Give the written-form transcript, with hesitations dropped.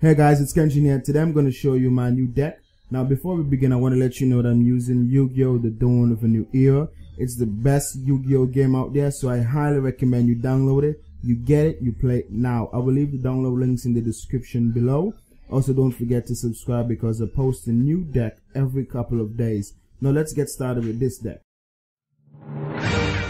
Hey guys, it's Kenshin here. Today I'm going to show you my new deck. Now before we begin, I want to let you know that I'm using Yu-Gi-Oh! The Dawn of a New Era. It's the best Yu-Gi-Oh! Game out there, so I highly recommend you download it. You get it, you play it now. I will leave the download links in the description below. Also, don't forget to subscribe because I post a new deck every couple of days. Now let's get started with this deck.